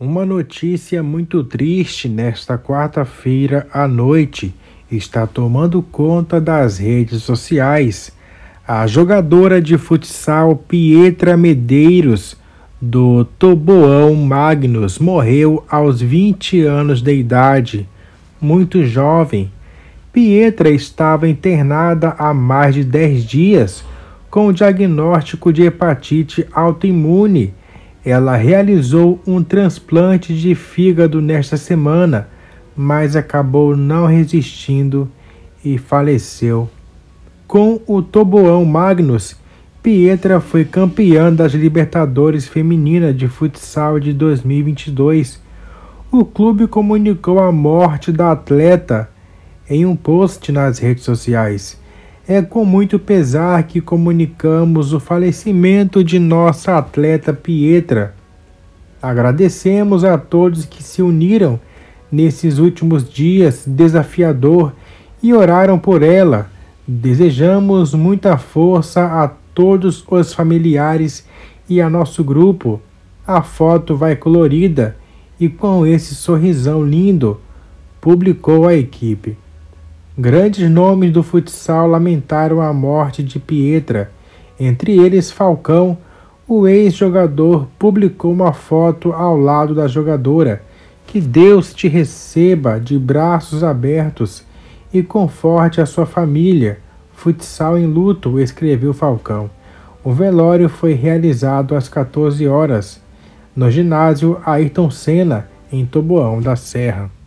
Uma notícia muito triste nesta quarta-feira à noite está tomando conta das redes sociais. A jogadora de futsal Pietra Medeiros, do Taboão Magnus, morreu aos 20 anos de idade, muito jovem. Pietra estava internada há mais de 10 dias com o diagnóstico de hepatite autoimune. Ela realizou um transplante de fígado nesta semana, mas acabou não resistindo e faleceu. Com o Taboão Magnus, Pietra foi campeã das Libertadores Feminina de Futsal de 2022. O clube comunicou a morte da atleta em um post nas redes sociais. É com muito pesar que comunicamos o falecimento de nossa atleta Pietra. Agradecemos a todos que se uniram nesses últimos dias desafiador e oraram por ela. Desejamos muita força a todos os familiares e a nosso grupo. A foto vai colorida e com esse sorrisão lindo, publicou a equipe. Grandes nomes do futsal lamentaram a morte de Pietra, entre eles Falcão. O ex-jogador publicou uma foto ao lado da jogadora. Que Deus te receba de braços abertos e conforte a sua família. Futsal em luto, escreveu Falcão. O velório foi realizado às 14 horas, no ginásio Ayrton Senna, em Taboão da Serra.